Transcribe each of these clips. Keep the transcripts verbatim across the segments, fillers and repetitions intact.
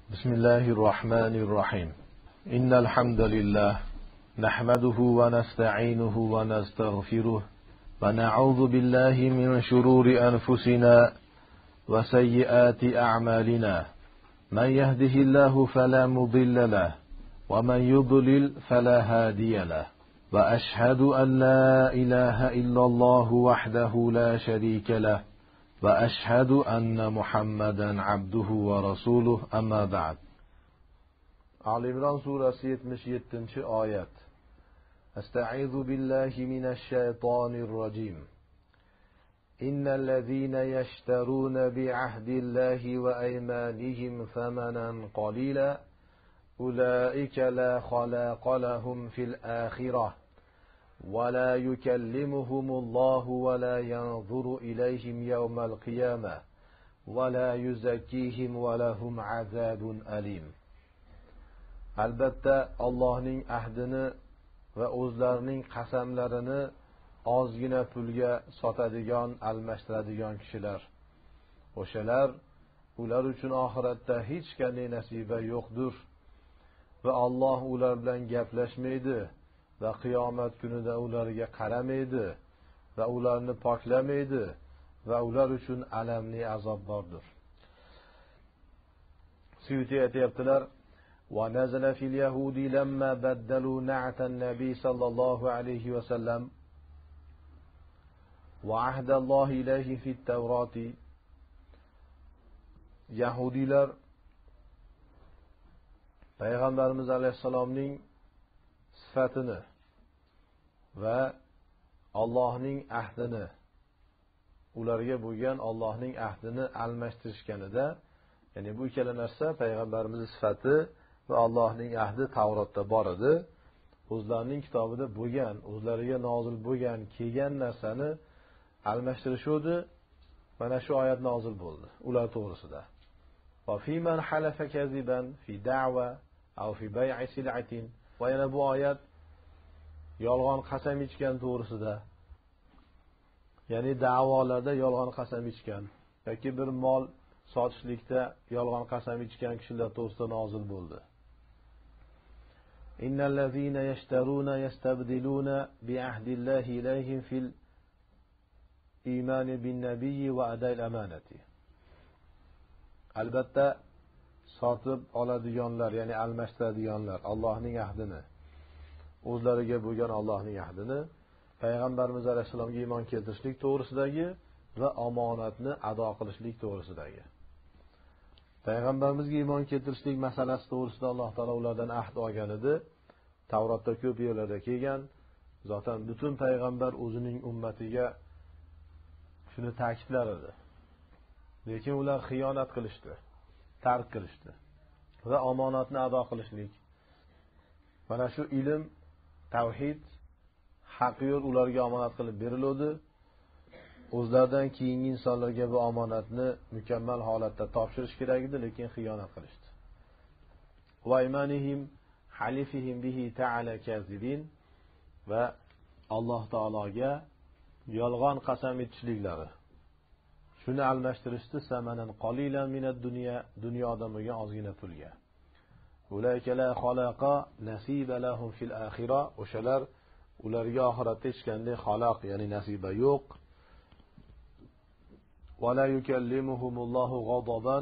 بسم الله الرحمن الرحيم إن الحمد لله نحمده ونستعينه ونستغفره ونعوذ بالله من شرور أنفسنا وسيئات أعمالنا من يهده الله فلا مضل له ومن يضلل فلا هادي له وأشهد أن لا إله إلا الله وحده لا شريك له وأشهد أن محمدا عبده ورسوله أما بعد. Ali İmran suresi yetmiş yedinci ayet. Estaizu billahi mineşşeytanirracim. İnnellezîne yeşterûne bi'ahdillâhi ve eymanihim themanen qalîla ulaike la halâqa lehum fil âhireh. وَلَا يُكَلِّمُهُمُ اللّٰهُ وَلَا يَنْظُرُ إِلَيْهِمْ يَوْمَ الْقِيَامَةِ وَلَا يُزَكِّيهِمْ وَلَهُمْ عَذَابٌ أَلِيمٌ. Albatta Allohning ahdini va o'zlarining qasamlarini ozgina pulga sotadigan, almashtiradigan kishilar. O'shalar ular uchun oxiratda hech qanday nasiba yo'qdir va Alloh ular bilan gaplashmaydi. Va qiyomat kunida ularga qaramaydi va ularni poklamaydi va ular uchun alamli azob bordir. Suyuti aytibdilar: "Va nazala fil yahudi lamma baddalu na'tan nabiy sallallohu alayhi va sallam va ahdallohi ilayhi fit tavrati." Yahudilar Payg'ambarimiz alayhisalomning sifatini va Allohning ahdini, ularga bo'lgan Allohning ahdini almashtirishganida, ya'ni bu ikkala narsa payg'ambarimizning sifati va Allohning ahdi Tavrotda bor edi. O'zlarining kitobida bo'lgan, o'zlariga nozil bo'lgan, kelgan narsani almashtirishdi. Mana shu oyat nozil bo'ldi ular to'g'risida. Va fi man halafa kaziban fi da'wa aw fi bay'i sil'atin. Va yana bu oyat yolg'on qasam ichgan to'g'risida, ya'ni da'volarda yolg'on qasam ichgan yoki bir mol sotishlikda yolg'on qasam ichgan kishilar to'g'risida nozil bo'ldi. Innallazina yashtaruna yastabdiluna bi ahdillahi ilayhim fil imani bin nabiyyi va adayl amanati. Albatta sotib oladiganlar, ya'ni almashtiradiganlar Allohning ahdini, o'zlariga bo'lgan Allohning ahdini, payg'ambarimiz alayhisalomga iymon keltirishlik to'g'risidagi va omonatni ado qilishlik to'g'risidagi. Payg'ambarimizga iymon keltirishlik masalasi to'g'risida Alloh taolo ulardan ahd olgan edi. Tavrotda ko'p yerlarda kelgan. Zotan butun payg'ambar o'zining ummatiga shuni ta'kidlar edi. Lekin ular xiyonat qilishdi, tark qilishdi va omonatni ado qilishlik. Mana shu ilm, tavhid, haq yo'l ularga omonat qilib berildi. O'zlaridan keyingi insonlarga bu omonatni mukammal holatda topshirish kerak edi, lekin xiyonat qilishdi. Va imanihim halifihim bihi ta'ala kazibin. Va Alloh taologa yolg'on qasam ichishliklari, shuni almashtirishdi samanan qalilan minad dunya, dunyoda bo'lgan ozgina pulga. Ulayka la xalaqa nasiba lahum fil akhirah. O'shalar ularga oxiratda hech qanday xaloq, ya'ni nasiba yo'q. Va la yukallimuhumullohu ghadaban.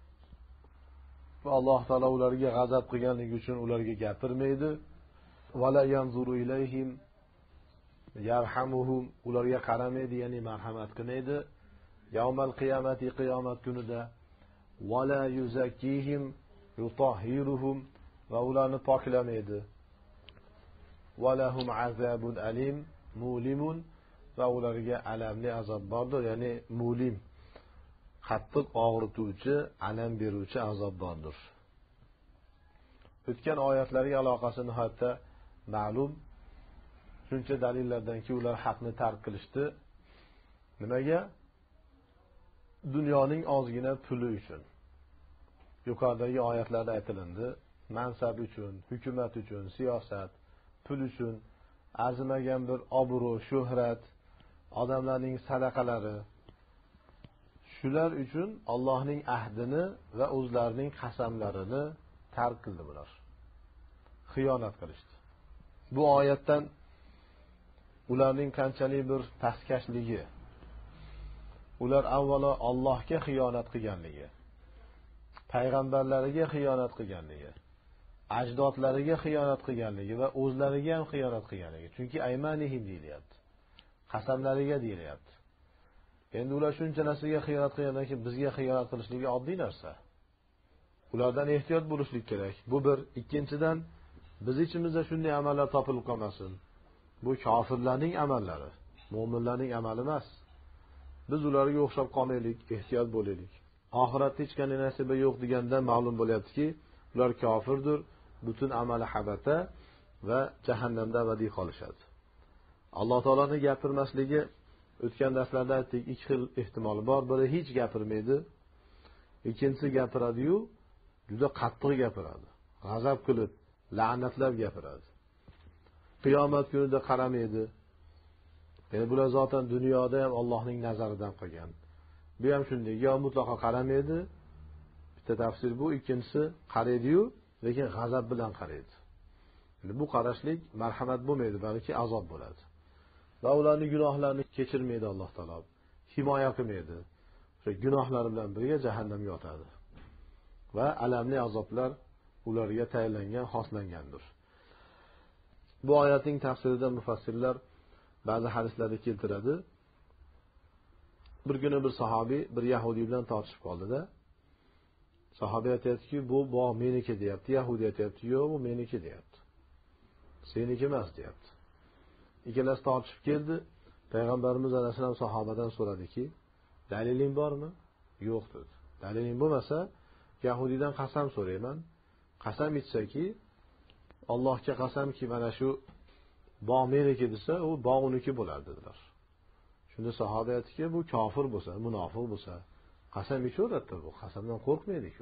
Va Alloh taolo ularga g'azab qilganligi uchun ularga gapirmaydi. Va la yanzuru ilayhim yarhamuhum. Ularga qaramaydi, ya'ni marhamat qilmaydi. Yawmal qiyamati, qiyomat kunida. Va la yuzakkihim yutahhiruhum. Va ularni poklamaydi. Va lahum azabun alim mulimun. Va ularga alamli azob bordir, ya'ni mulim, qattiq og'rituvchi, alam beruvchi azob bordir. O'tgan oyatlarga aloqasi nihoyatda ma'lum. Shuncha dalillardanki ular haqni tark qilishdi. Nimaga? Dunyoning ozgina puli uchun. Yuqoridagi oyatlarda aytilindi, mansab uchun, hukumat uchun, siyosat, pul uchun, arzimagan bir obro', shuhrat, odamlarning sadaqalari, Shular uchun Allohning ahdini va o'zlarining qasamlarini tark qildi bular. Xiyonat qilishdi. Bu oyatdan ularning qanchalik bir pastkashligi, ular avvalo Allohga xiyonat qilganligi, payg'ambarlariga xiyonat qilganligi, ajdodlariga xiyonat qilganligi va o'zlariga ham xiyonat qilganligi. Chunki aymanihim deyilyapti. Qasamlariga deyilyapti. Endi ular shuncha narsaga xiyonat qilgandan keyin bizga xiyonat qilishligi oddiy narsa. Ulardan ehtiyot bo'lishlik kerak. Bu bir. Ikkinchidan, biz ichimizda shunday amallar topilib qolmasin. Bu kofirlarning amallari, mu'minlarning amali emas. Biz ularga o'xshab qolmaylik, ehtiyot bo'laylik. Oxiratda hech qanday nasiba yo'q deganda ma'lum bo'lyaptiki, ular kofirdir, butun amali habata va jahannamda abadiy qolishadi. Alloh taolaning gapirmasligi o'tgan darslarda aytdik, ikki xil ehtimol bor. Biri hech gapirmaydi, ikkinchisi gapiradi-yu, juda qattiq gapiradi. G'azab qilib, la'natlab gapiradi. Qiyomat kunida qaramaydi. Ya'ni bular zotan dunyoda ham Allohning nazaridan qolgan. Bu ham shunday, yo mutlaqo qaramaydi. Bitta tafsir bu, ikkinchisi qaraydi-yu, lekin g'azab bilan qaraydi. Bu qarashlik marhamat bo'lmaydi, balki azob bo'ladi. Va ularning gunohlarini kechirmaydi Alloh taolo. Himoya qilmaydi. O'sha gunohlari bilan birga jahannamga otadi. Va alamli azoblar ularga tayinlangan, xoslangandir. Bu oyatning tafsirida mufassirlar ba'zi hadislarda keltiradi. Bir kuni bir sahobiy bir yahudiy bilan tortishib qoldi-da. Sahobiy aytayapti-ki, bu bog' meniki deyapti. Yahudiy aytayapti, yo'q, bu meniki deyapti. Seniki emas deyapti. Ikkalasi tortishib keldi. Payg'ambarimiz alayhisalom sahobadan so'radiki, daliling bormi? Yo'q dedi. Daliling bo'lmasa, yahudiydan qasam so'rayman. Qasam ichsaki, Allohga qasamki, mana shu bog' meniki desa, u bog' uniki bo'lar dedilar. Shunda sahoba aytdiki, bu kofir bo'lsa, munofiq bo'lsa, qasam ichaveradi bu, qasamdan qo'rqmaydi-ku.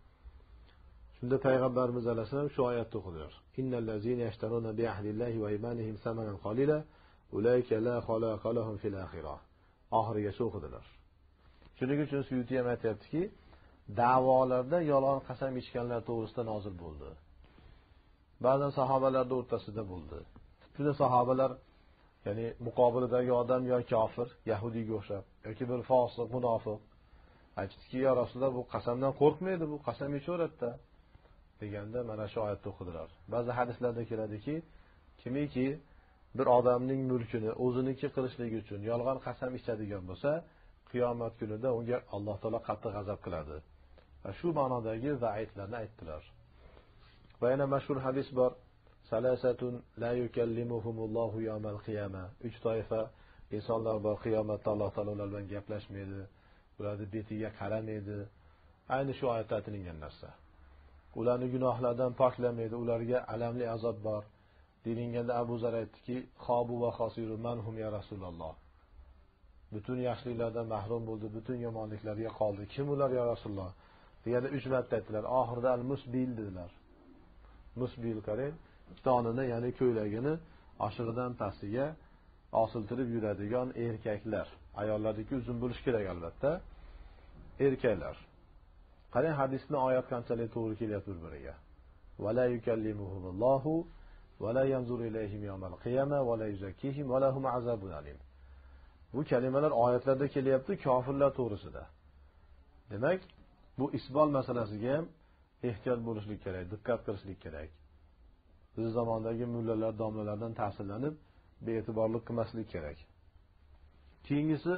Shunda payg'ambarimiz alayhisalom shu oyatni o'qidilar. Innal ladzina yashtaruna bi ahdillahi va imanihim samanan qalila ulayka la khalaqa lahum fil akhirah. Oxirigacha o'qidilar. Shuning uchun Suyuti ham aytayaptiki, da'volarda yolg'on qasam ichganlar to'g'risida nozil bo'ldi. Ba'zan sahobalarning o'rtasida bo'ldi. Shunda sahobalar, ya'ni muqobilidagi odam yo kofir, yahudiyga o'xshab, yoki bir fosiq, munofiq aytdiki, ya Rasululloh, bu qasamdan qo'rqmaydi, bu qasam ichaveradi deganda mana shu oyatni o'qidilar. Ba'zi hadislarda keladiki, kimiki bir odamning mulkini o'ziniki qilishlik uchun yolg'on qasam ichadigan bo'lsa, qiyomat kunida unga Alloh taolo qattiq g'azab qiladi. Va shu ma'nodagi va'idlarni aytdilar. Va yana mashhur hadis bor. Salasatun la yukallimuhumullohu yawmal qiyama. Uch toifa insonlar bor, qiyomatda Alloh taolo ular bilan gaplashmaydi, ularning betiga qaramaydi. Ayni shu oyatda aytilgan narsa. Ularni gunohlardan poklamaydi, ularga alamli azob bor. Deyilganda Abu Zar aytdiki, "Xobu va xosiru manhum ya Rasululloh." Butun yaxshiliklardan mahrum bo'ldi, butun yomonliklarga qoldi. Kim ular ya Rasululloh? Deganda uch marta aytdilar. Oxirida al-musbil dedilar. Musbil qarang, donini, ya'ni ko'ylagini oshig'idan pastiga osiltirib yuradigan erkaklar. Ayollardagi uzun bo'lish kerak albatta. Erkaklar. Qarang hadisni oyat qanchalik to'g'ri kelyapti bir-biriga. Va la yukallimuhumullohu va la yanzuru ilayhim yawmal qiyama va la yuzakkihim va lahum azabun alim. Bu kalimalar oyatlarda kelyapti kofirlar to'g'risida. Demak, bu isbol masalasiga ham ehtiyot bo'lishlik kerak, diqqat qilishlik kerak. Biz zamondagi mullalar, domlalardan ta'sirlanib, be'tiborlik qilmaslik kerak. Keyingisi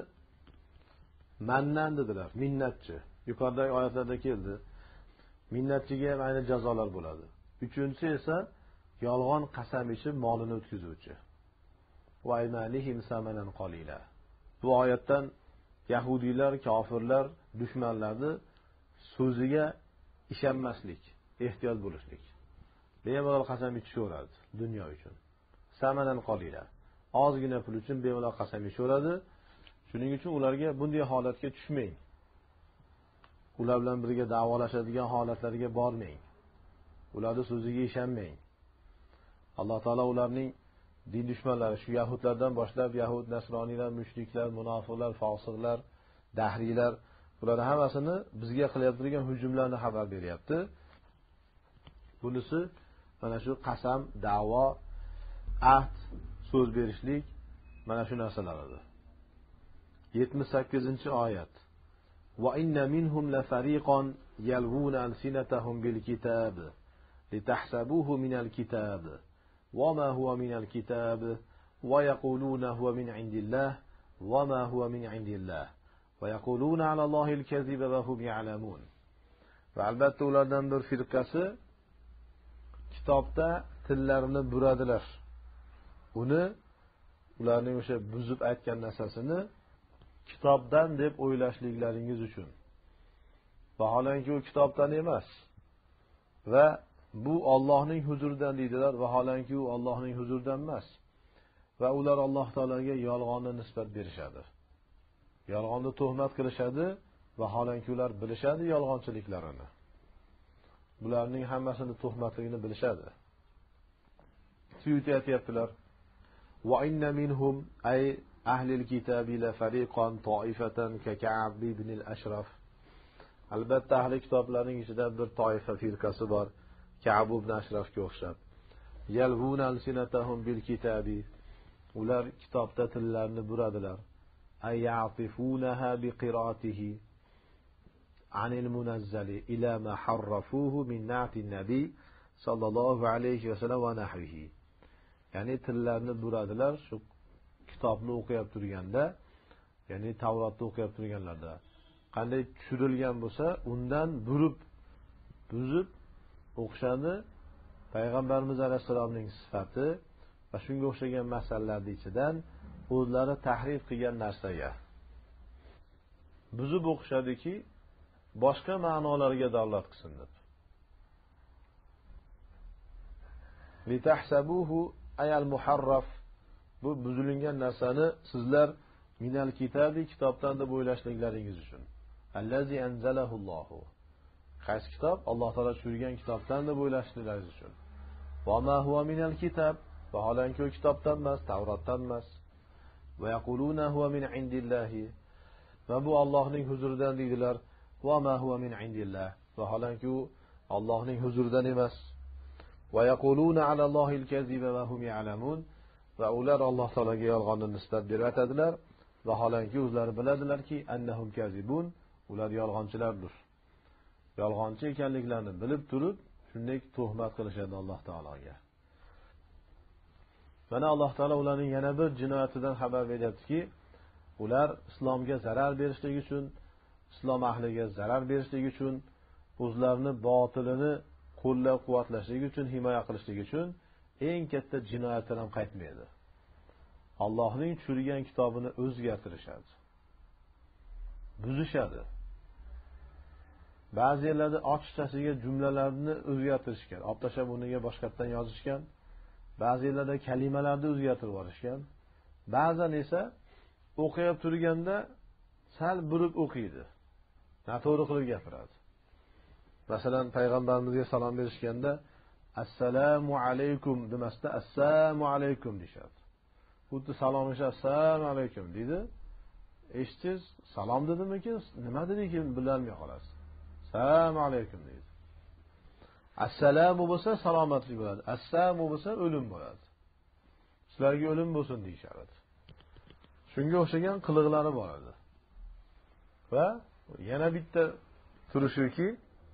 mannan dedilar, minnatchi. Yuqoridagi oyatlarda keldi. Minnatchiga ham ayni jazolar bo'ladi. Uchinchisi esa yolg'on qasam ichib molini o'tkazuvchi. Va aymanihim samanan qalila. Bu oyatdan yahudiylar, kofirlar, dushmanlarni so'ziga ishonmaslik, ehtiyot bo'lishlik. Bemalol qasam ichaveradi dunyo uchun. Samanan qalila. Ozgina pul uchun bemalol qasam ichaveradi. Shuning uchun ularga bunday holatga tushmang. Ular bilan birga da'volashadigan holatlarga bormang. Ularning so'ziga ishonmang. Alloh taolo ularning din dushmanlari, shu yahudlardan boshlab yahud, nasroniylar, mushriklar, munofiqlar, fosiqlar, dahriylar Bular hammasini bizga qilayotgan hujumlarni xabar beryapti. Bunisi mana shu qasam, da'vo, ahd, so'z berishlik mana shu narsalar edi. yetmish sakkizinchi oyat. Va inna minhum la fariqan yalwuna alsinatahum bil kitab litahsabuhu min al kitab wa ma huwa min al kitab wa yaquluna huwa min indillah wa ma huwa min indillah va yaquluna ala Allohil kaziba va hum ya'lamun. Va albatta ulardan bir firqasi kitobda tillarini buradilar. Uni ularning o'sha buzib aytgan narsasini kitobdan deb o'ylashliklaringiz uchun. Vaholanki u kitobdan emas. Va bu Allohning huzuridan deydilar, vaholanki u Allohning huzuridan emas. Va ular Alloh taolaga yolg'onni nisbat berishadi. Yolg'onni tuhmat qilishadi, vaholanki ular bilishadi yolg'onchiliklarini. Bularning hammasini tuhmatligini bilishadi. Suyuti aytibdilar: "Va inna minhum ay ahli al-kitabi la fariqan ta'ifatan ka Ka'b ibn al-Ashraf." Albatta ahli kitoblarning ichida bir toifa firqasi bor, Ka'b ibn Ashrafga o'xshab. Yalvuna al-sinatahum bil kitabi. Ular kitobda tillarini buradilar. Ay ya'tifunaha bi qira'atihi anil munazzali ila ma harrafuhu min na'ti an-nabi sallallohu alayhi va sallam va nahvihi. Ya'ni tillarini buradilar shu kitobni o'qiyab turganda, ya'ni Tavrotni o'qiyab turganlarda qanday tushirilgan bo'lsa, undan burib, buzib o'qishadi. Payg'ambarimiz alayhisolamning sifati va shunga o'xshagan masalalarning ichidan o'zlari tahrif qilgan narsaga buzib o'qishadiki, boshqa ma'nolarga dalolat qilsin deb. Litahsabuhu ayal muharraf, bu buzilgan narsani sizlar minal kitabi, kitobdan deb o'ylashliklaringiz uchun. Allazi anzalahu Allahu. Qaysi kitob? Alloh taolo tushirgan kitobdan deb o'ylashliklaringiz uchun. Va ma huwa minal kitab, vaholanki u kitobdan emas, Tavrotdan emas. Va yaquluna huwa min indillahi. Va bu Allohning huzuridan deydilar. Va ma huwa min indillah. Vaholanki u Allohning huzuridan emas. Va yaquluna ala Allohil kaziba va hum ya'lamun. Va ular Alloh taolaga yolg'onni nisbat berib aytadilar. Vaholanki o'zlari biladilarki annahum kazibun, ular yolg'onchilardir. Yolg'onchi ekanliklarini bilib turib, shunday tuhmat qilishadi Alloh taolaga. Mana Alloh taolo ularning yana bir jinoyatidan xabar beryaptiki, ular islomga zarar berishlik uchun, islom ahliga zarar berishlik uchun, o'zlarini botilini qo'llab-quvvatlashlik uchun, himoya qilishlik uchun eng katta jinoyatdan ham qaytmaydi. Allohning tushirgan kitobini o'zgartirishadi. Buzishadi. Ba'zi yerlarda ochiqchasiga jumlalarni o'zgartirishgan, olib tashlab o'rniga boshqatdan yozishgan. Ba'zi yerlarda kalimalarni o'zgartirib yuborishgan. Ba'zan esa o'qiyib turganda sal burib o'qiydi. Noto'g'ri qilib gapiradi. Masalan, payg'ambarimizga salom berishganda assalomu alaykum demasdan assalomu alaykum deyshadi. Xuddi salomlasha assalomu alaykum deydi. Eshitiz, salom dedimikin, nima dedikin bilolmay qolasiz. Assalomu alaykum deydi. Assalomu bo'lsa salomatlik bo'ladi. Assalomu bo'lsa o'lim bo'ladi. Sizlarga o'lim bo'lsin deyshadi. Shunga o'xshagan qiliqlari bor edi. Va yana bitta turishuki,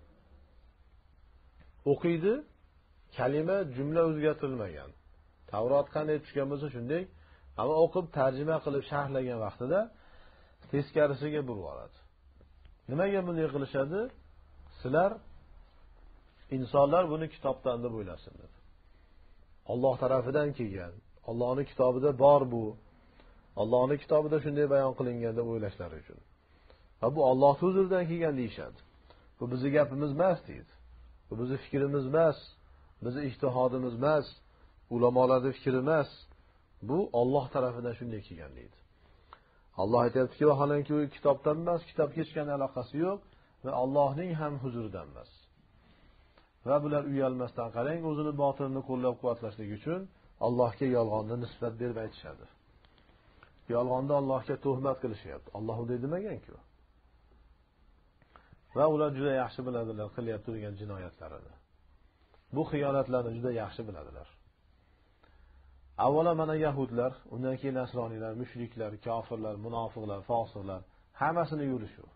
o'qiydi, kalima, jumla o'zgartirilmagan. Tavrot qanday tushgan bo'lsa shunday, ammo o'qib tarjima qilib sharhlagan vaqtida teskarisiga burib oladi. Nimaga bunday qilishadi? Sizlar insonlar buni kitobdan deb o'ylasin deb. Alloh tarafidan kelgan, Allohning kitobida bor bu. Allohning kitobida shunday bayon qilingan deb o'ylashlari uchun. Va bu Alloh huzuridan kelgan deyshadi. Bu bizning gapimiz emas deydi. Bu bizning fikrimiz emas, bizning ijtihodimiz emas, ulamolarning fikri emas. Bu Alloh tarafidan shunday kelgan deydi. Alloh aytayaptiki, vaholanki u kitobdan emas, kitobga hech qanday aloqasi yo'q va Allohning ham huzuridan emas. Va bular uyalmasdan qarang, o'zini botilini qo'llab-quvvatlashlik uchun Allohga yolg'onni nisbat berib aytishadi. Yolg'onni Allohga tuhmat qilishyapti. Alloh unday demagan-ku. va ular juda yaxshi biladilar qilyapti turgan jinoyatlarini. Bu xiyonatlarni juda yaxshi biladilar. Avvalo mana yahudlar, undan keyin nasroniylar, mushriklar, kofirlar, munofiqlar, fosiqlar hammasini yo'li shu.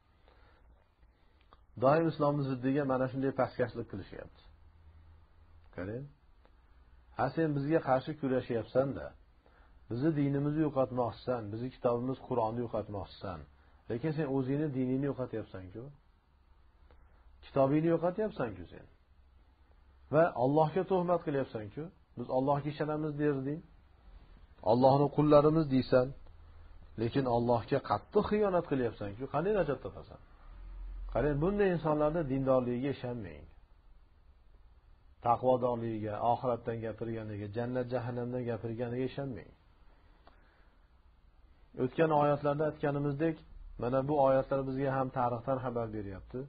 Doim islomni ziddiga mana shunday pastkashlik qilishyapti. Qarang. Ha sen bizga qarshi kurashyapsan-da. Bizni dinimizni yo'qotmoqchisan, bizni kitobimiz Qur'onni yo'qotmoqchisan. Lekin sen o'zingni diningni yo'qotyapsan-ku. Kitobingni yo'qotyapsan-ku sen. Va Allohga tuhmat qilyapsan-ku. Biz Allohga ishonamiz derding. Allohning qullarimiz deysan. Lekin Allohga qattiq xiyonat qilyapsan-ku. Qanday najot topasan? Qarang, bunday insonlarning dindorligiga ishonmang. Taqvodorligiga, oxiratdan gapirganiga, jannat jahannamdan gapirganiga ishonmang. O'tgan oyatlarda aytganimizdek, mana bu oyatlar bizga ham tarixdan xabar beryapti.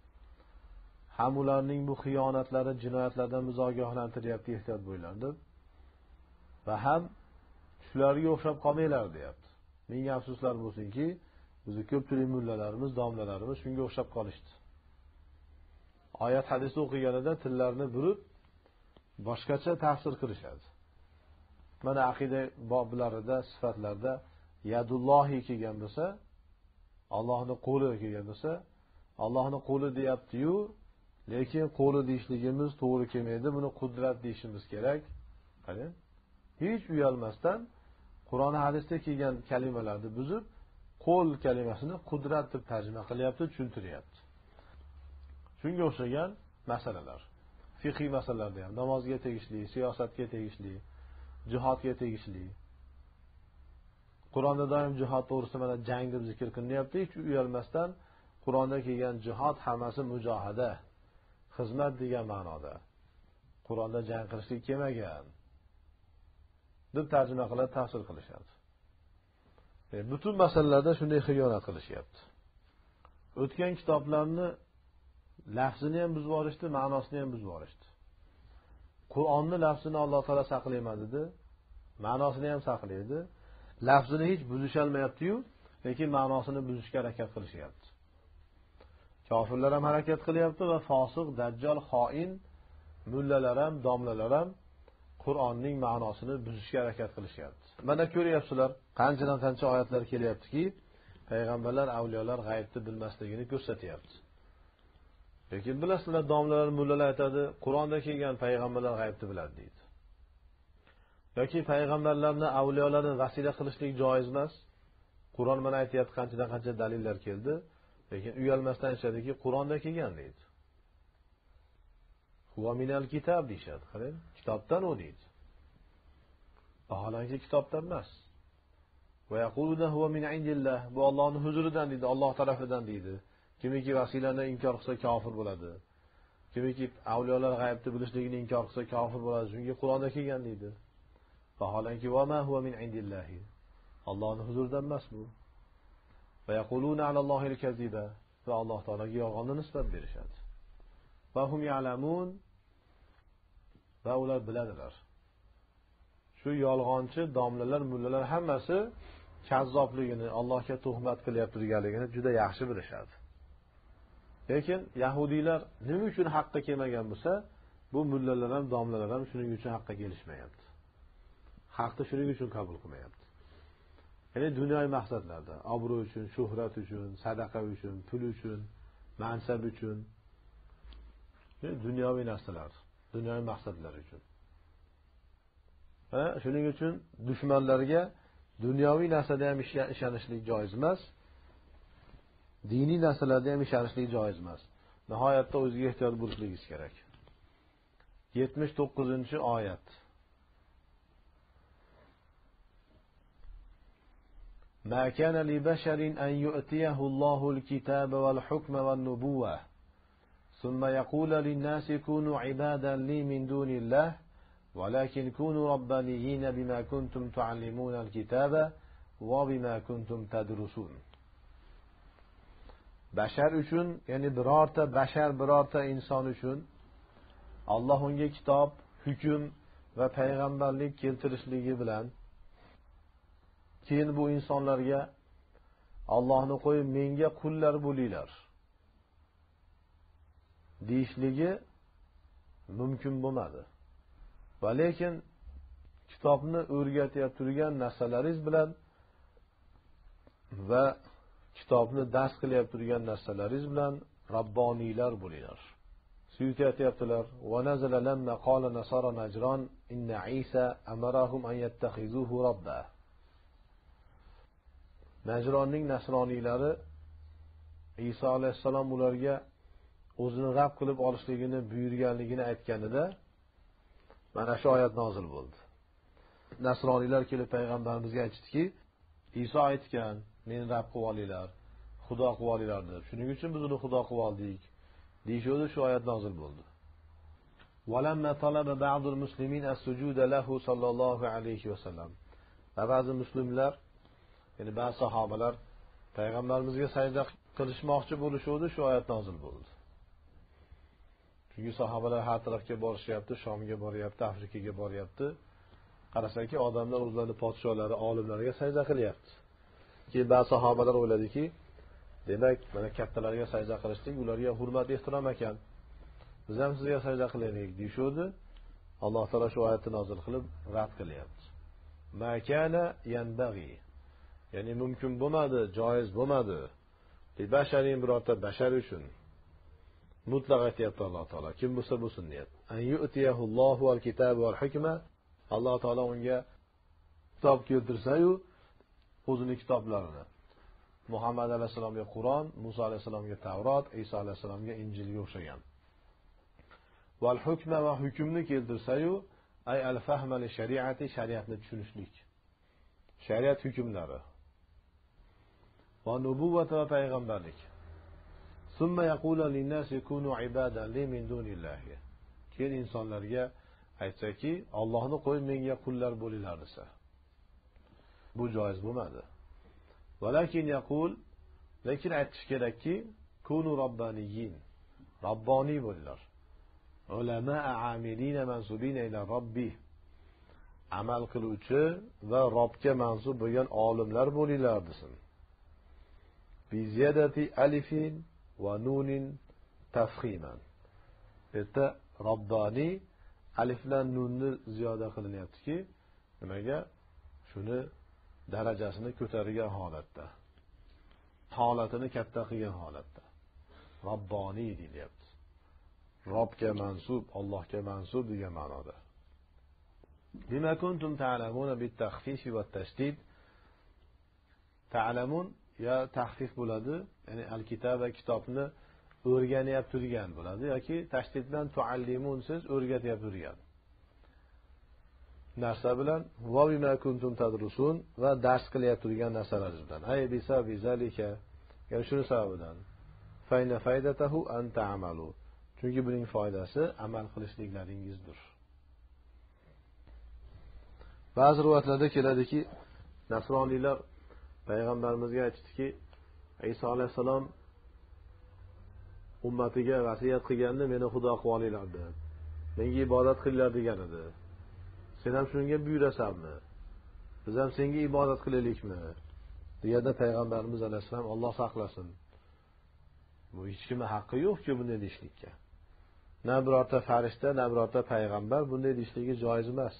Ham ularning bu xiyonatlari, jinoyatlardan bizni ogohlantiryapti, ehtiyot bo'linglar deb. Va ham shularga o'xshab qolmanglar deyapti. Menga afsuslar bo'lsinki, bizni ko'pchilik mullalarimiz, domlalarimiz shunga o'xshab qolishdi. Oyat hadisni o'qiganida tillarni burib boshqacha tafsir qilishadi. Mana aqida boblarida, sifatlarda yadullohi kelgan bo'lsa, Allohning qo'li kelgan bo'lsa, Allohning qo'li deyapti-yu, lekin qo'li deyishligimiz to'g'ri kelmaydi. Buni qudrat deyishimiz kerak. Qarang, hech uyalmasdan Qur'on hadisda kelgan kalimalarni buzib, qo'l kalimasini qudrat deb tarjima qilyapti, tushuntiryapti. Shunga o'xshagan masalalar. Fiqhiy masalalarda ham namozga tegishli, siyosatga tegishli, jihodga tegishli. Qur'onda doim jihod to'g'risida mana jang deb zikr qilinyapti. Hech uyalmasdan Qur'onda kelgan jihod hammasi mujohada, xizmat degan ma'noda. Qur'onda jang qilishlik kelmagan deb tarjima qilib tafsir qilishadi. E, butun masalalarda shunday xiyonat qilishyapti. O'tgan kitoblarni lafzini ham buzib olishdi, ma'nosini ham buzib olishdi. Qur'onni lafzini Alloh taolo saqlayman dedi, ma'nosini ham saqlaydi. Lafzini hech buzishalmayapti-yu, lekin ma'nosini buzishga harakat qilishyapti. Kofirlar ham harakat qilyapti va fosiq, dajjal, xoin mullalar ham, domlalar ham Qur'onning ma'nosini buzishga harakat qilishyapti. Mana ko'ryapsizlar, qanchadan qancha oyatlar kelyaptiki, payg'ambarlar, avliyolar g'aybni bilmasligini ko'rsatyapti. Lekin bilasizlar, domlalar, mullalar aytadi, Qur'onda kelgan payg'ambarlar g'aybni biladi deydi. Yoki payg'ambarlarni, avliyolarni vasila qilishlik joiz emas. Qur'on mana aytayapti, qanchadan qancha dalillar keldi, lekin uyalmasdan aytadiki, Qur'onda kelgan deydi. Huwa minal kitob deyshadi. Qarang, kitobdan u deydi. Vaholanki kitobdan emas. Va yaquluna huwa min indillah. Bu Allohning huzuridan deydi, Alloh tarafidan deydi. Kimiki vasilalarni inkor qilsa kofir bo'ladi. Kimiki avliyolar g'aybni bilishligini inkor qilsa kofir bo'ladi. Chunki Qur'onda kelgan deydi. Vaholanki va ma huwa min indillah. Allohning huzuridan emas bu. Va yaquluna alallohi al-kaziba. Va Alloh taolaga yolg'onni nisbat berishadi. Va hum ya'lamun. Va ular biladilar. Shu yolg'onchi domlalar, mullalar hammasi kazzobligini, Allohga tuhmat qilyapti deganligini juda yaxshi bilishadi. Lekin yahudiylar nima uchun haqqa kelmagan bo'lsa, bu mullalar ham, domlalar ham shuning uchun haqqa kelishmayapti. Haqni shuning uchun qabul qilmayapti. Ya'ni dunyoviy maqsadlarda, obro' uchun, shuhrat uchun, sadaqa uchun, pul uchun, mansab uchun, dunyoviy narsalar, dunyoviy maqsadlar uchun. Va shuning uchun dushmanlarga dunyoviy narsada ham ishonishlik joiz emas, diniy narsalarda ham ishonishlik joiz emas. Nihoyatda o'ziga ehtiyot bo'lishligingiz kerak. yetmish to'qqizinchi oyat. Ma kana li basharin an yu'tiyahu Allahu al-kitaba wal-hukma wan-nubuwah thumma yaqulu lin-nasi kunu 'ibadan li min dunillah walakin kunu rabbaniyina bima kuntum tu'allimuna al-kitaba wa bima kuntum tadrusun. Bashar uchun, ya'ni birorta bashar, birorta inson uchun Alloh unga kitob, hukm va payg'ambarlik keltirishligi bilan keyin bu insonlarga Allohni qo'yib menga qullar bo'linglar. deyishligi mumkin bo'lmadi. Va lekin kitobni o'rgatib turgan narsalaringiz bilan va kitobni dars qilyap turgan narsalaringiz bilan rabboniylar bo'linglar. Suyuti aytibdilar: "Va nazala lamma qala nasara najron inna Isa amarahum an yattakhizuhu robba." Najronning nasroniylari Isa alayhisalom ularga o'zini rab qilib olishligini buyurganligini aytganida mana shu oyat nozil bo'ldi. Nasroniylar kelib payg'ambarimizga aytdiki, Iso aytgan, "Meni rab qilib olinglar, xudo qilib olinglar" deb. Shuning uchun biz uni xudo qilib oldik. Deyishodi shu oyat nozil bo'ldi. Walamma talaba ba'dul muslimin as-sujud lahu sallallohu alayhi va sallam. Ba'zi muslimlar, ya'ni ba'zi sahobalar payg'ambarimizga sajda qilishmoqchi bo'lishodi, shu oyat nozil bo'ldi. Chunki sahobalar har tarafga borishyapti, Shomga boryapti, Afrikaga boryapti. Qarasaki, odamlar o'zlarining podsholari, olimlariga sajda qilyapti. Keyin ba'zi sahobalar o'yladiki, demak, mana kattalarga sajda qilishlik ularga hurmat, ehtirom ekan. Biz ham sizga sajda qilaylik deyshodi. Alloh taolo shu oyatni nozil qilib rad qilyapti. Ma kana yanbaghi. Ya'ni mumkin bo'lmadi, joiz bo'lmadi. Li basharin birorta bashar uchun mutlaq aytayapti Alloh taolo. Kim bo'lsa bo'lsin deyapti. An yu'tiyahu Allohu al-kitaba wal hikma. Alloh taolo unga kitob keltirsa-yu, o'zining kitoblarini. Muhammad alayhisalomga Qur'on, Musa alayhisalomga Tavrot, Isa alayhisalomga Injilga o'xshagan. Val hukma va hukmni keltirsa-yu, ay al-fahma li shariati, shariatni tushunishlik. Shariat hukmlari. Va nubuvvat va payg'ambarlik. Summa yaqulu lin-nasi kunu ibadan li min dunillahi. Keyin insonlarga aytsa-ki, Allohni qo'yib menga qullar bo'linglar desa. Bu joiz bo'lmadi. Walakin yaqul, lekin aytish kerakki, kunu robbaniyin. Robboniy bo'linglar. Ulama amilina mansubina ila robbi. Amal qiluvchi va Robbga mansub bo'lgan olimlar bo'linglar desin. Bi ziyadati alifin va nunin tafximan. Bitta robbani alif bilan nunni ziyoda qilinyaptiki, nimaga? Shuni darajasini ko'targan holatda. Holatini katta qilgan holatda. Robboniy deyilyapti. Robbga mansub, Allohga mansub degan ma'noda. Bima kuntum ta'lamuna bit-takhfif va at-tashdid. Ta'lamun ya taxfif bo'ladi, ya'ni al-kitaba kitobni o'rganib turgan bo'ladi yoki tashdid bilan tuallimun siz o'rgatib turgan. Narsa bilan va bima kuntum tadrusun va dars qilyap turgan narsalar bilan. Ay bisa bizalika, ya'ni shuni sababidan. Fa inna faydatahu an ta'malu. Chunki buning foydasi amal qilishliklaringizdir. Ba'zi rivoyatlarda keladiki, nasroniylar payg'ambarimizga aytdiki, Isa alayhisalom ummatiga vasiyat qilganda meni xudo qilib olinglar deb. Menga ibodat qilinglar degan edi. Sen ham shunga buyurasanmi? Biz ham senga ibodat qilaylikmi? Deganda payg'ambarimiz alayhisalom Alloh saqlasin. Bu hech kimning haqqi yo'q-ku bunday deyishlikka. Na birorta farishta, na birorta payg'ambar bunday deyishligi joiz emas.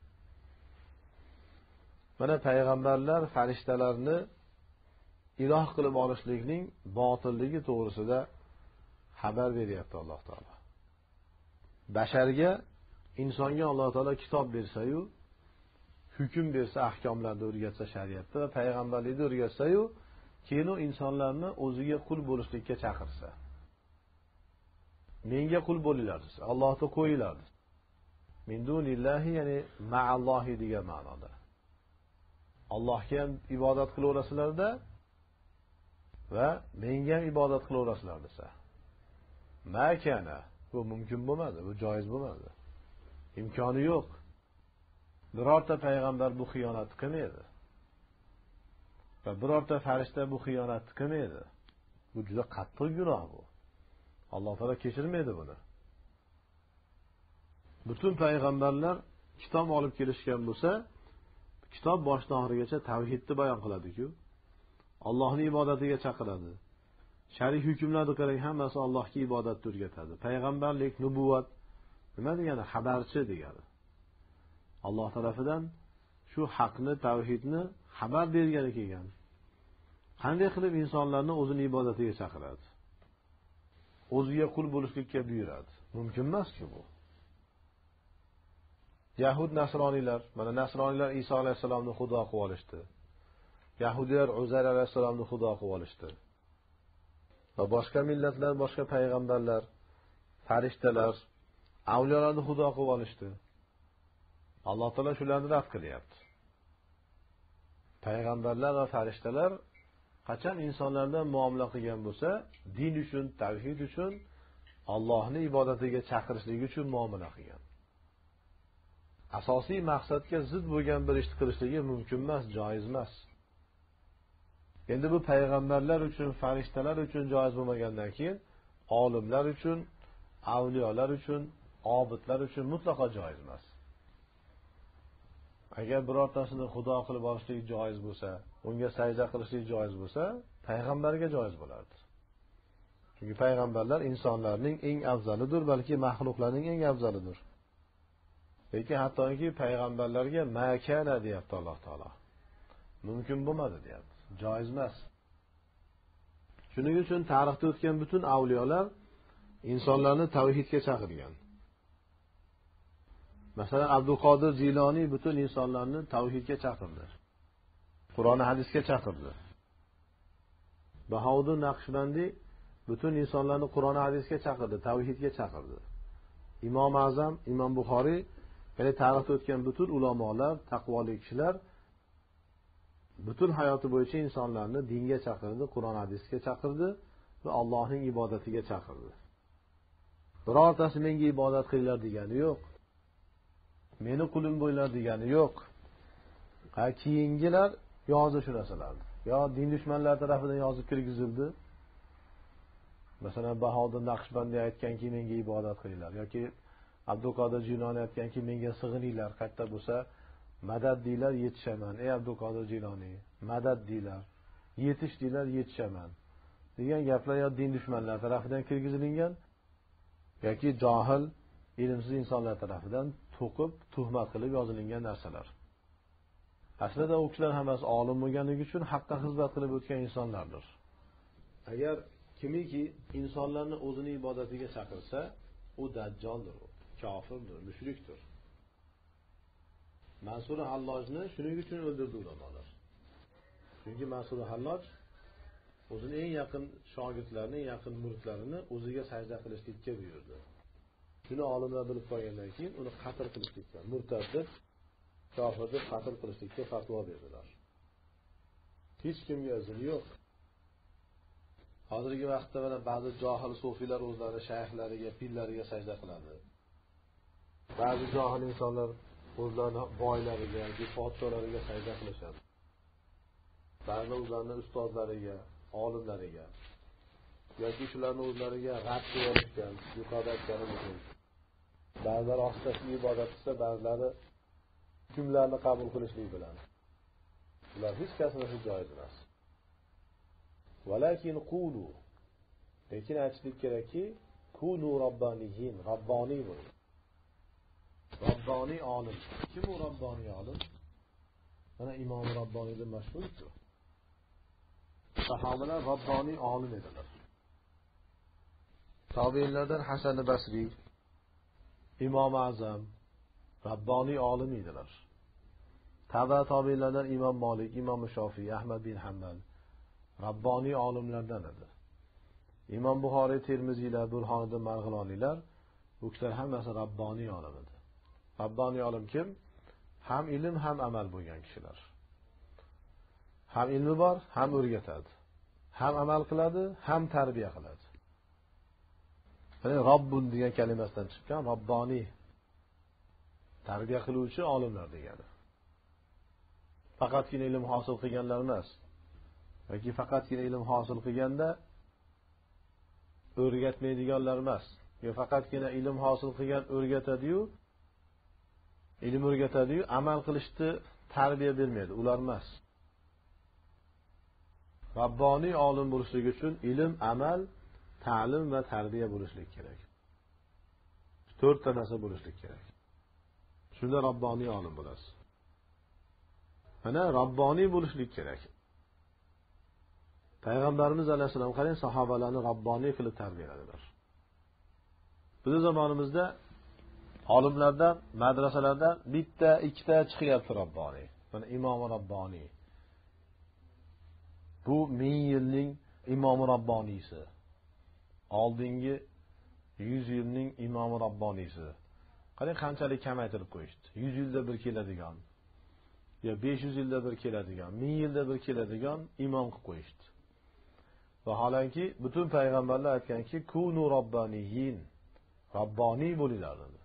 Mana payg'ambarlar farishtalarni iloh qilib olishlikning botilligi to'g'risida xabar beryapti Alloh taolo. Basharga, insonga Alloh taolo kitob bersa-yu, hukm bersa, ahkomlarni o'rgatsa shariatda va payg'ambarlikni o'rgatsa-yu, keyin u insonlarni o'ziga qul bo'lishlikka chaqirsa. Menga qul bo'linglar desa, Allohni qo'yinglar. Min dunillahi, ya'ni ma'allohi degan ma'noda. Allohga ham ibodat qilaverasizlar-da va menga ham ibodat qilaverasizlar desa. Makana, bu mumkin bo'lmadi, bu joiz bo'lmadi. Imkoni yo'q. Birorta payg'ambar bu xiyonat qilmaydi. Va birorta farishta bu xiyonat qilmaydi. Bu juda qattiq gunoh bu. Alloh taolo kechirmaydi buni. Butun payg'ambarlar kitob olib kelishgan bo'lsa, kitob boshdan oxirigacha tavhidni bayon qiladi-ku. Allohning ibodatiga chaqiradi. Shar'iy hukmlarni qarang, hammasi Allohga ibodatni o'rgatadi. Payg'ambarlik, nubuvat nima degani? Xabarchi degani. Alloh tarafidan shu haqni, tavhidni xabar bergani kelgan. Qanday qilib insonlarni o'zini ibodatiga chaqiradi? O'ziga qul bo'lishlikka buyuradi. Mumkin emas-ku bu. Yahud nasroniylar, mana nasroniylar Iso alayhisalomni xudo qilib olishdi. Yahudilar Uzayr alayhisalomni xudo qilib olishdi. Va boshqa millatlar, boshqa payg'ambarlar, farishtalar, avliyolarni xudo qilib olishdi. Alloh taolo shularni rad qilyapti. Payg'ambarlar va farishtalar qachon insonlardan muomala qilgan bo'lsa, din uchun, tavhid uchun, Allohning ibodatiga chaqirishligi uchun muomala qilgan. Asosiy maqsadga zid bo'lgan bir ishni qilishligi mumkin emas, joiz emas. Endi bu payg'ambarlar uchun, farishtalar uchun joiz bo'lmagandan keyin, olimlar uchun, avliyolar uchun, obidlar uchun mutlaqo joiz emas. Agar birortasini xudo qilib olishlik joiz bo'lsa, unga sajda qilishlik joiz bo'lsa, payg'ambarga joiz bo'lardi. Chunki payg'ambarlar insonlarning eng afzalidir, balki maxluqlarning eng afzalidir. Lekin hattoki payg'ambarlarga makana deyapti Alloh taolo. Mumkin bo'lmadi deyapti. Joiz emas. Shuning uchun tarixda o'tgan butun avliyolar insonlarni tavhidga chaqirgan. Masalan, Abdul Qodir Jiloniy butun insonlarni tavhidga chaqirdi. Qur'on hadisga chaqirdi. Bahouddin Naqshbandiy butun insonlarni Qur'on hadisga chaqirdi, tavhidga chaqirdi. Imom Azam, Imom Buxoriy, ya'ni tarixda o'tgan butun ulamolar, taqvoli kishilar butun hayoti bo'yicha insonlarni dinga chaqirdi, Qur'on hadisga chaqirdi va Allohning ibodatiga chaqirdi. Birortasi menga ibodat qilinglar degani yo'q. Meni qulim bo'ylar degani yo'q. Ha, keyingilar yozdi shu narsalarni. Yo din dushmanlari tomonidan yozib kirgizildi. Masalan, Bahouddin Naqshbandiy aytganki, menga ibodat qilinglar yoki Abdul Qodir Jiloniy aytganki, menga sig'ininglar, katta bo'lsa madad deylar, yetishaman. Ey Abdul Qodir Jiloniy, madad deylar, yetish deylar, yetishaman. degan gaplar yo din dushmanlari tomonidan kirgizilingan yoki johil, ilmsiz insonlar tomonidan to'qib, tuhmat qilib yozilingan narsalar. Aslida u kishilar hammasi olim bo'lganligi uchun haqqa xizmat qilib o'tgan insonlardir. Agar kimiki insonlarni o'zini ibodatiga chaqirsa, u dajjoldir, kofirdir, mushrikdir. Mansur Hallojni shuning uchun o'ldirdi ulamolar. Chunki Mansur Halloj o'zini eng yaqin shogirdlarini, eng yaqin muridlarini o'ziga sajda qilishlikka buyurdi. Shuni olimlar bilib qolgandan keyin uni qatl qilishlikka, murtad deb, kofir deb qatl qilishlikka fatvo berdilar. Hech kimga izn yo'q. Hozirgi vaqtda mana ba'zi johil sufiylar o'zlari shayxlariga, pirlariga sajda qiladi. Ba'zi johil insonlar o'zlarining boylariga, podsholariga sajda qilishadi. Ba'zi o'zlarining ustozlariga, olimlariga yoki shularning o'zlariga g'arb qilishgan, yuqorida aytganim uchun. Ba'zilar ostasiga ibodat qilsa, ba'zilari hukmlarni qabul qilishlik bilan. Ular hech qachon shu joiz emas. Walakin qulu, lekin aytishlik kerakki, kunu robbaniyin, robboniy bo'ling. Robboniy olim. Kim u robboniy olim? Mana Imom Robboniydan mashhurdir. Sahobalar robboniy olim edilar. Tabiinlardan Hasan al-Basri, Imom Azam robboniy olim edilar. Taba tabiinlardan Imom Malik, Imom Shofiy, Ahmad bin Hanbal robboniy olimlardan edi. Imom Buxoriy, Termiziylar, Burhoniddin Marg'iloniylar bu kishilar hammasi robboniy olim edi. Robboniy olim kim? Ham ilm, ham amal bo'lgan kishilar. Ham ilmi bor, ham o'rgatadi. Ham amal qiladi, ham tarbiya qiladi. Ya'ni Robbun degan kalimasidan chiqqan robboniy, tarbiya qiluvchi olimlar degani. Faqatgina ilm hosil qilganlar emas. Yoki faqatgina ilm hosil qilganda o'rgatmaydiganlar emas. Yo faqatgina ilm hosil qilgan o'rgatadi-yu, ilm o'rgatadi-yu, amal qilishni tarbiya bermaydi. Ular emas. Rabboniy olim bo'lishlik uchun ilm, amal, ta'lim va tarbiya bo'lishlik kerak. To'rtta narsa bo'lishlik kerak. Shunda Rabboniy olim bo'lasiz. Mana Rabboniy bo'lishlik kerak. Payg'ambarimiz alayhisalom qarang, sahobalarni Rabboniy qilib tarbiyaladilar. Bizning zamonimizda olimlardan, madrasalardan bitta, ikkita chiqyapti Rabboniy. Mana Imom Rabboniy. Bu ming yilning Imom Rabboniysi. Oldingi yuz yilning Imom Rabboniysi. Qarang qanchalik kamaytirib qo'yishdi. yuz yilda bir keladigan, yo besh yuz yilda bir keladigan, ming yilda bir keladigan imom qilib qo'yishdi. Vaholanki butun payg'ambarlar aytganki, kunu robbaniyin, robboniy bo'linglar dedi.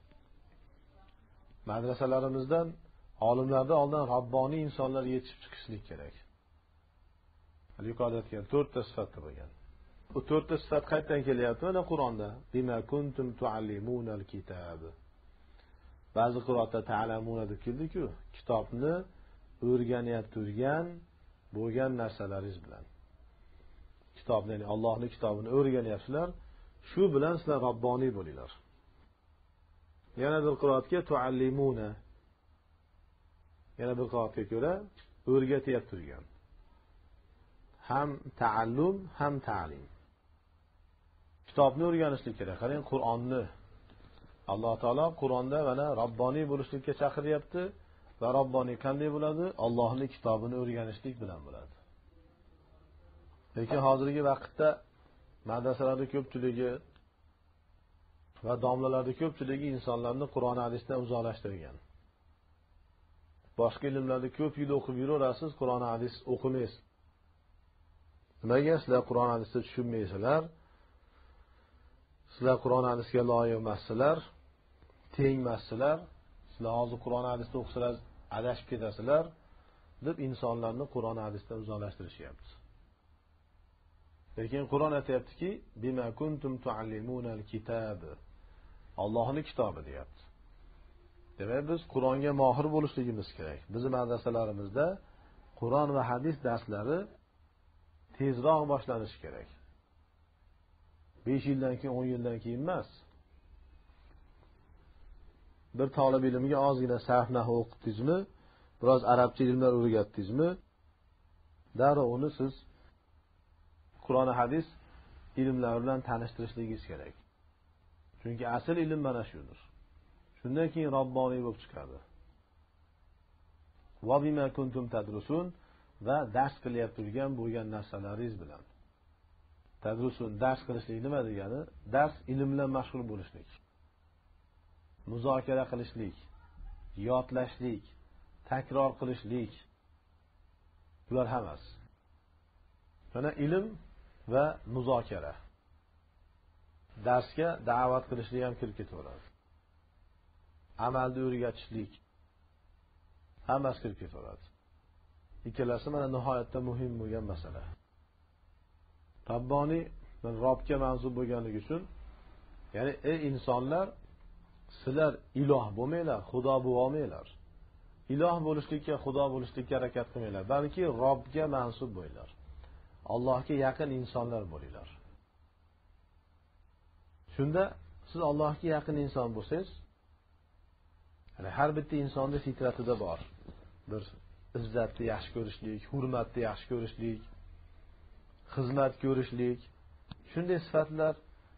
Madrasalarimizdan, olimlardan oldin robboniy insonlar yetishib chiqishlik kerak. Yuqorida aytgan to'rtta sifatda bo'lgan. Bu to'rtta sifat qayerdan kelyapti? Mana Qur'onda. Bima kuntum tuallimunal kitab. Ba'zi qur'onda ta'lamuna deb keldi-ku, kitobni o'rganib turgan bo'lgan narsalaringiz bilan. Kitobni, ya'ni Allohning kitobini o'rganyapsizlar, shu bilan sizlar robboniy bo'linglar. Yana bir qur'onga tuallimuna. Yana bir qur'onga ko'ra o'rgatyapti turgan. Ham ta'allum, ham ta'lim. Kitobni o'rganishlik kerak. Qarang, Qur'onni Alloh taolo Qur'onda mana robboniy bo'lishlikka chaqiryapti va robboniy qanday bo'ladi? Allohning kitobini o'rganishlik bilan bo'ladi. Lekin hozirgi vaqtda madrasalarda ko'pchiligi va domlalarda ko'pchiligi insonlarni Qur'on hadisdan uzoqlashtirgan. Boshqa ilmlarni ko'p yil o'qib yuraverasiz, Qur'on hadis o'qimaysiz. Nimaga? Sizlar Qur'on hadisni tushunmaysizlar. Sizlar Qur'on hadisga loyiq emassizlar, tengmassizlar. Sizlar hozir Qur'on hadisni o'qisalar adashib ketasizlar deb insonlarni Qur'on hadisdan uzoqlashtirishyapti. Lekin Qur'on aytayaptiki, bima kuntum tuallimunal kitab. Allohning kitobi deyapti. Demak, biz Qur'onga mohir bo'lishligimiz kerak. Bizning madrasalarimizda Qur'on va hadis darslari tezroq boshlanishi kerak. besh yildan keyin, o'n yildan keyin emas. Bir talab ilmga ozgina sarf nahv o'qitdingizmi, biroz arabcha ilmlar o'rgatdingizmi, darrov uni siz Qur'on va hadis ilmlari bilan tanishtirishligingiz kerak. Chunki asl ilm mana shudir. Shundan keyin robboniy bo'lib chiqadi. Va bima kuntum tadrusun, va dars qilyapti turgan bo'lgan narsalaringiz bilan. Tadrusun, dars qilishlik nima degani? Dars ilm bilan mashg'ul bo'lishlik. Muzokara qilishlik, yodlashlik, takror qilishlik. Bular hammasi. Mana ilm va muzokara. Darsga da'vat qilishlik ham kirib ketaveradi. Amalda o'rgatishlik hammasi kirib ketaveradi. Ikkalasi mana nihoyatda muhim bo'lgan masala. Rabboniy, Robga mansub bo'lganligi uchun, ya'ni ey insonlar, sizlar iloh bo'lmanglar, xudo bo'lmanglar. Iloh bo'lishlikka, xudo bo'lishlikka harakat qilmanglar, balki Robga mansub bo'linglar. Allohga yaqin insonlar bo'linglar. Shunda siz Allohga yaqin inson bo'lsangiz, ya'ni har bitta insonning fitratida bor. Bir izzatni yaxshi ko'rishlik, hurmatni yaxshi ko'rishlik, xizmat ko'rishlik, shunday sifatlar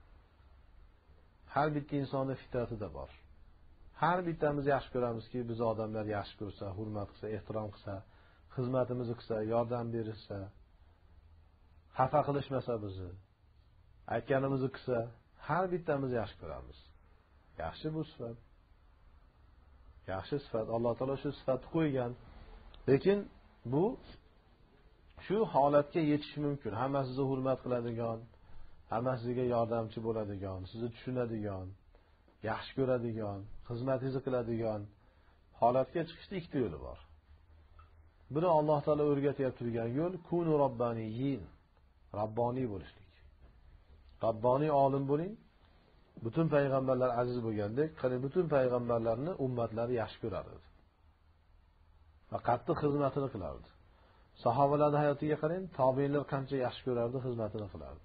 har bitta insonning fitratida bor. Har bittamiz yaxshi ko'ramizki, biz odamlar yaxshi ko'rsa, hurmat qilsa, ehtirom qilsa, xizmatimizni qilsa, yordam bersa, xafa qilishmasa bizni, aytganimizni qilsa, har bittamiz yaxshi ko'ramiz. Yaxshi bu sifat. Yaxshi sifat. Alloh taolo shu sifatni qo'ygan. Lekin bu shu holatga yetish mumkin. Hamma sizni hurmat qiladigan, hamma sizga yordamchi bo'ladigan, sizni tushunadigan, yaxshi ko'radigan, xizmatingizni qiladigan holatga chiqishda ikkita yo'li bor. Buni Alloh taolo o'rgatyapti turgan yo'l kunu robbaniyin, robboniy bo'lishlik. Robboniy olim bo'ling. Butun payg'ambarlar aziz bo'lgandek, qani butun payg'ambarlarni ummatlari yaxshi ko'rardi. Va qattiq xizmatini qilardi. Sahobalarning hayotiga qarang, tobiinlar qancha yaxshi ko'rardi, xizmatini qilardi.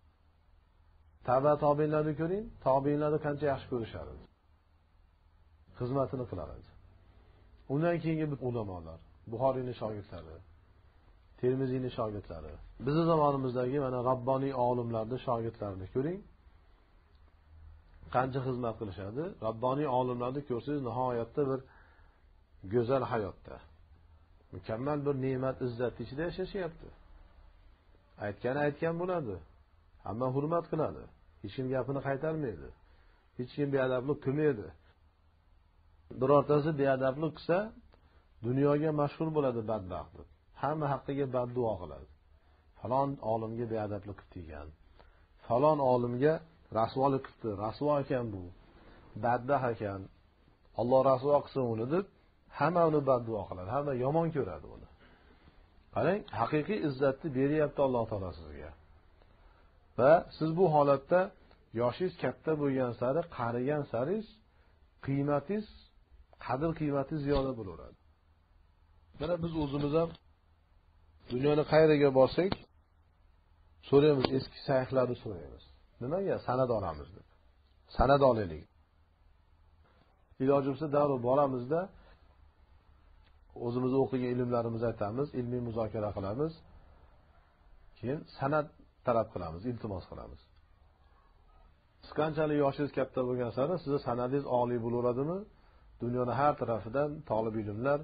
Taba tobiinlarni ko'ring, tobiinlarni qancha yaxshi ko'rishardi. Xizmatini qilardi. Undan keyingi ulamolar, Buxoriyning shogirdlari, Termiziyning shogirdlari, bizning zamonimizdagi mana Rabboniy olimlarning shogirdlarini ko'ring. Qancha xizmat qilishadi. Rabboniy olimlarni ko'rsangiz, nihoyatda bir go'zal hayotda, mukammal bir ne'mat, izzat ichida yashashyapti. Aytgan aytgan bo'ladi. Hamma hurmat qiladi. Hech kim gapini qaytarmaydi. Hech kim beadablik qilmaydi. Birortasi beadablik qilsa, dunyoga mashhur bo'ladi badbaxt deb. Hamma haqqiga badduo qiladi. Falon olimga beadablik qilgan. Falon olimga rasvolik qildi. Rasvo ekan bu. Badbaxt ekan. Alloh rasvo qilsin uni deb hamma uni badduo qiladi. Hamma yomon ko'radi uni. Qarang, haqiqiy izzatni beryapti Alloh taolo sizga. Va siz bu holatda yoshingiz katta bo'lgan sari, qarigan sari qiymatingiz, qadr qiymati ziyoda bo'laveradi. Mana biz o'zimiz ham dunyoning qayeriga borsak, so'raymiz, eski shayxlarni so'raymiz. Nimaga sanad olamiz deb. Sanad olaylik. Iloji bo'lsa darrov boramizda o'zimiz o'qigan ilmlarimizni aytamiz, ilmiy muzokara qilamiz. Keyin sanad talab qilamiz, iltimos qilamiz. Siz qanchalik yoshingiz katta bo'lgan sari, sizning sanadingiz oliy bo'laveradimi? Dunyoning har tarafidan talab ilmlar,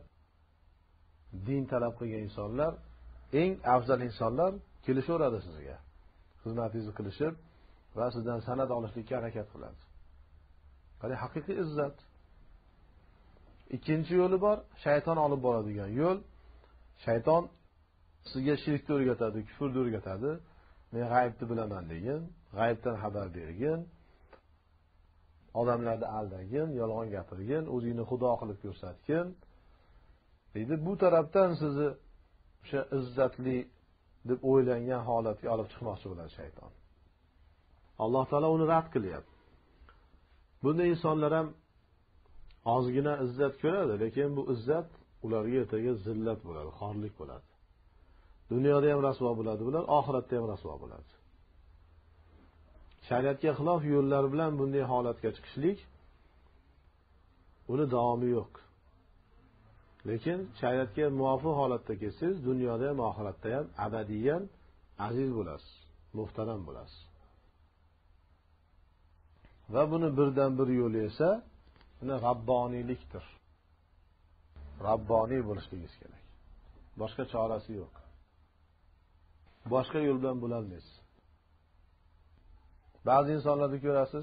din talab qilgan insonlar, eng afzal insonlar kelishaveradi sizga. Xizmatingizni qilishib va sizdan sanad olishlikka harakat qiladi. Qani haqiqiy izzat. Ikkinchi yo'li bor, shayton olib boradigan yo'l. Shayton sizga shirkni o'rgatadi, kufrni o'rgatadi. Men g'aybni bilaman degan, g'aybdan xabar bergin, odamlarni aldagin, yolg'on gapirgin, o'zingni xudo qilib ko'rsatgin. Deydi, bu tarafdan sizni o'sha izzatli deb o'ylangan holatga olib chiqmoqchi bo'ladi shayton. Alloh taolo uni rad qilyapti. Bunday insonlar ham ozgina izzat ko'radi, lekin bu izzat ularga ertaga zillat bo'ladi, xorlik bo'ladi. Dunyoda ham rasvo bo'ladi, bular oxiratda ham rasvo bo'ladi. Shariatga xilof yo'llar bilan bunday holatga chiqishlik uni davomi yo'q. Lekin shariatga muvofiq holatda kelsangiz, dunyoda ham oxiratda ham abadiyan aziz bo'lasiz, muhtaram bo'lasiz. Va buni birdan bir yo'li esa buni rabboniylikdir. Rabboniy bo'lishligingiz kerak. Boshqa chorasi yo'q. Boshqa yo'l bilan bo'lolmaysiz. Ba'zi insonlarni ko'rasiz,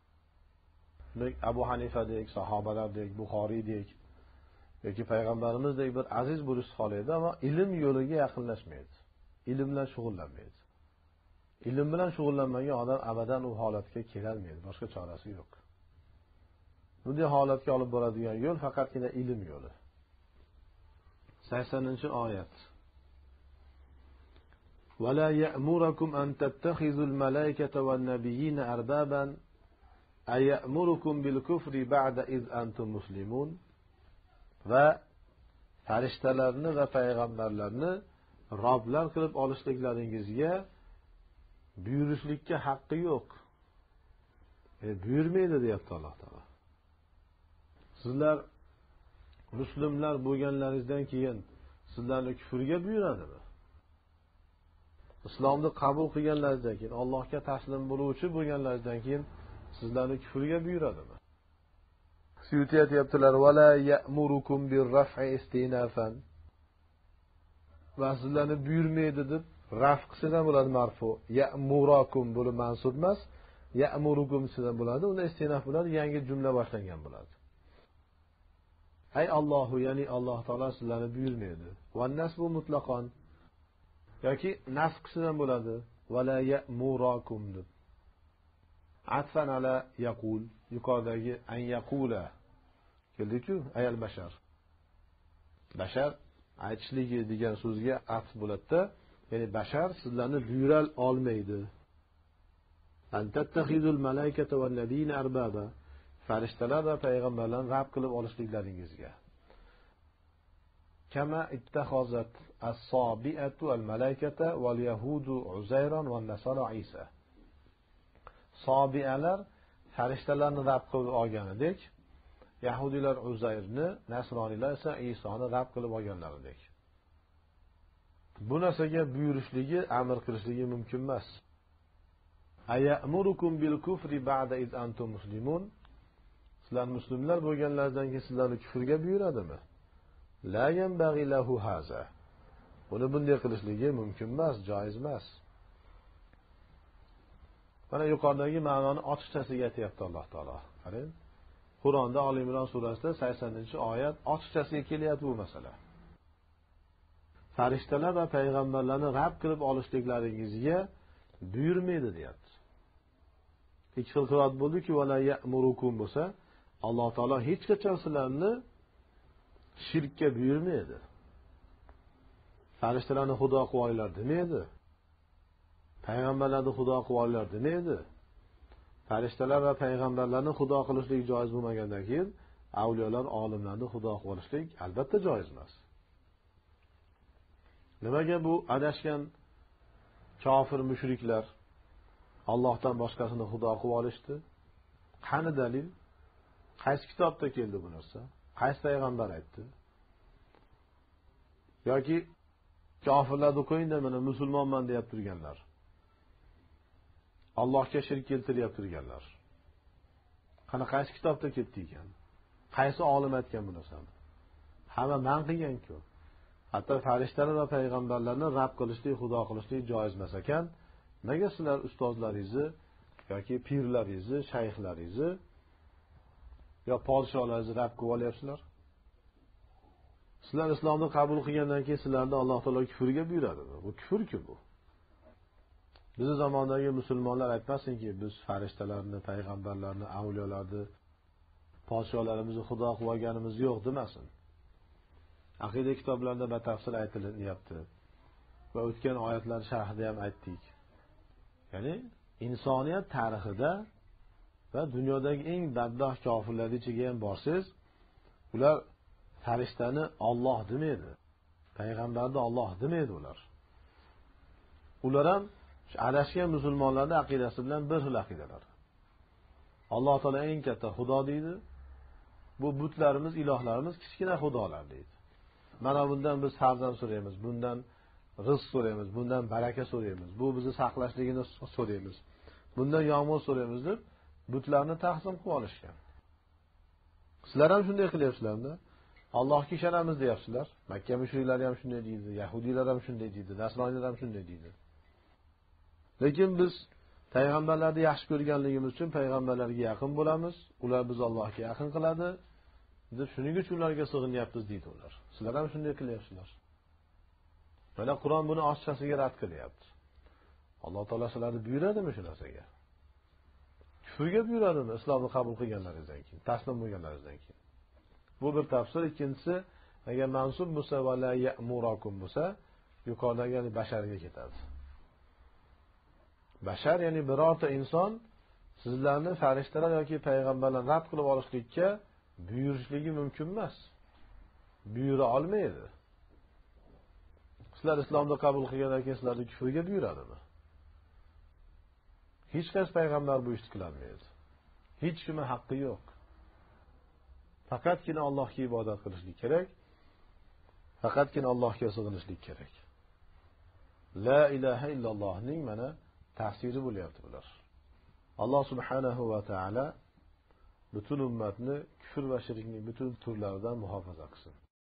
Abu Hanifadek, sahobalardek, Buxoriydek yoki payg'ambarimizdek bir aziz bo'lish xohlaydi, ammo ilm yo'liga yaqinlashmaydi. Ilm bilan shug'ullanmaydi. Ilm bilan shug'ullanmagan odam abadan u holatga kela olmaydi. Boshqa chorasi yo'q. Bunday holatga olib boradigan yo'l faqatgina ilm yo'li. saksoninchi oyat. ولا يأمركم أن تتخذوا الملائكة والنبيين أربابا أيأمركم بالكفر بعد إذ أنتم مسلمون. Va farishtalarni va payg'ambarlarni roblar qilib olishliklaringizga buyurishlikka haqqi yo'q. E, buyurmaydi deyapti Alloh taolo. Sizlar musulmonlar bo'lganlaringizdan keyin sizlarni kufrga buyuradimi? Islomni qabul qilganlaringizdan keyin, Allohga taslim bo'luvchi bo'lganlaringizdan keyin sizlarni kufrga buyuradimi? Suyuti aytibdilar: "Va la ya'murukum bir-raf'i istinafan." Va sizlarni buyurmaydi deb raf qilsa ham bo'ladi, marfu. Ya'murakum bo'lib mansub emas, ya'murukum sizdan bo'ladi. Unda istinaf bo'ladi, yangi jumla boshlangan bo'ladi. Ay Allohu, ya'ni Alloh taolo sizlarni buyurmaydi. Va nasbu mutlaqan yoki nasb qilsa ham bo'ladi. Va la ya'murakum deb. Atfan ala yaqul, yuqoridagi an yaqula keldi-ku, ayal bashar. Bashar aytishligi degan so'zga atf bo'ladi-da, ya'ni bashar sizlarni buyura olmaydi. An tattakhizul malaikata wan nabiyina arbaba, farishtalar va payg'ambarlarni rab qilib olishliklaringizga. كما اتخذت الصابئة الملائكة واليهود عزيرا والنصارى عيسى. Sobiyalar farishtalarni rab qilib olganidek, Yahudilar Uzayrni, Nasroniylar esa Isoni rab qilib olganlaridek. Bu narsaga buyurishligi, amr qilishligi mumkin emas. Ayamurukum bil kufri ba'da iz antum muslimun. Sizlar musulmonlar bo'lganlardan keyin sizlarni kufrga buyuradimi? La yanbaghi lahu haza. Buni bunday qilishligi mumkin emas, joiz emas. Mana yuqoridagi ma'noni ochiqchasiga aytayapti Alloh taolo. Qarang. Qur'onda Oli Imron surasida saksoninchi oyat ochiqchasiga kelyapti bu masala. Farishtalar va payg'ambarlarni rab qilib olishliklaringizga buyurmaydi deyapti. Ikki xil qiroat bo'ldiki, va la ya'murukum bo'lsa, Alloh taolo hech qachon sizlarni shirkka buyurmaydi. Farishtalarni xudo qilib olinglar demaydi. Payg'ambarlarni xudo qilib olinglar demaydi. Farishtalar va payg'ambarlarni xudo qilishlik joiz bo'lmagandan keyin avliyolar, olimlarni xudo qilib olishlik albatta joiz emas. Nimaga bu adashgan kofir mushriklar Allohdan boshqasini xudo qilib olishdi? Qani dalil? Qaysi kitobda keldi bu narsa? Qaysi payg'ambar aytdi? Yoki kofirlarni qo'yingda mana musulmonman deb turganlar. Allohga shirk keltirib turganlar. Qani qaysi kitobda ketdi ekan? Qaysi olim aytgan bu narsani? Hamma man qilgan-ku. Hatto farishtalar va payg'ambarlarni rab qilishlik, xudo qilishlik joiz emas ekan. Nega sizlar ustozlaringizni yoki pirlaringizni, shayxlaringizni yo podsholaringizni rab qilib olyapsizlar? Sizlar islomni qabul qilgandan keyin sizlarni Alloh taolo kufrga buyuradi. Bu kufr-ku bu. Bizning zamondagi musulmonlar aytmasinki, biz farishtalarni, payg'ambarlarni, avliyolarni, podsholarimizni xudo qilib olganimiz yo'q demasin. Aqida kitoblarida batafsil aytilyapti. Va o'tgan oyatlar sharhida ham aytdik. Ya'ni insoniyat tarixida va dunyodagi eng badbaxt kofirlar ichiga ham borsangiz, ular farishtani Alloh demaydi. Payg'ambarni Alloh demaydi ular. Ular ham adashgan musulmonlarning aqidasi bilan bir xil aqidalar. Alloh taolo eng katta xudo deydi. Bu butlarimiz, ilohlarimiz kichkina xudolar deydi. Mana bundan biz farzand so'raymiz, bundan rizq so'raymiz, bundan baraka so'raymiz, bu bizni saqlashligini so'raymiz, bundan yomg'ir so'raymiz deb butlarni taqsim qilib olishgan. Sizlar ham shunday qilyapsizlar-da. Allohga ishonamiz deyapsizlar. Makka mushriklari ham shunday deydi, yahudiylar ham shunday deydi, nasroniylar ham shunday deydi. Lekin biz payg'ambarlarni yaxshi ko'rganligimiz uchun payg'ambarlarga yaqin bo'lamiz, ular biz Allohga yaqin qiladi deb shuning uchun ularga sig'inyapmiz deydi ular. Sizlar ham shunday qilyapsizlar. Mana Qur'on buni ochiqchasiga rad qilyapti. Alloh taolo sizlarni buyuradimi shu narsaga? Kufrga buyuradimi islomni qabul qilganlaringizdan keyin, taslim bo'lganlaringizdan keyin? Bu bir tafsir. Ikkinchisi, agar mansub bo'lsa va la ya'murakum bo'lsa, yuqoridagi ya'ni basharga ketadi. Bashar ya'ni birorta inson sizlarni farishtalar yoki payg'ambarlar rad qilib olishlikka buyurishligi mumkin emas. Buyura olmaydi. Sizlar islomni qabul qilgandan keyin sizlarni kufrga buyuradimi? Hech qaysi payg'ambar bu ishni qilolmaydi. Hech kimning haqqi yo'q. Faqatgina Allohga ibodat qilishlik kerak. Faqatgina Allohga sig'inishlik kerak. La ilaha illallohning mana tafsiri bo'lyapti bular. Alloh subhanahu va taala butun ummatni kufr va shirkning butun turlaridan muhofaza qilsin.